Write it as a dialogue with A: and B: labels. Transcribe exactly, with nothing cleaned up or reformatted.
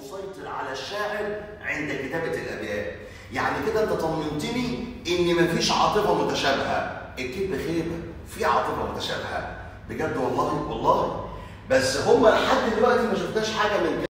A: مسيطر على الشاعر عند كتابة الأبيات. يعني كده أنت طمنتني إن مفيش عاطفة متشابهة. الكذب خيبة، في عاطفة متشابهة بجد والله والله، بس هما لحد دلوقتي ما شفناش حاجة من